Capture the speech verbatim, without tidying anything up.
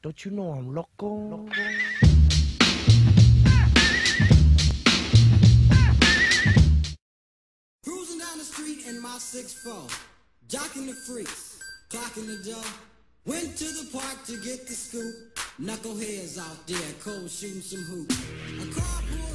Don't you know I'm loco? Loco. Cruising down the street in my six four, jocking the freaks, clocking the dough. Went to the park to get the scoop. Knuckleheads out there, cold shooting some hoops. A car pulled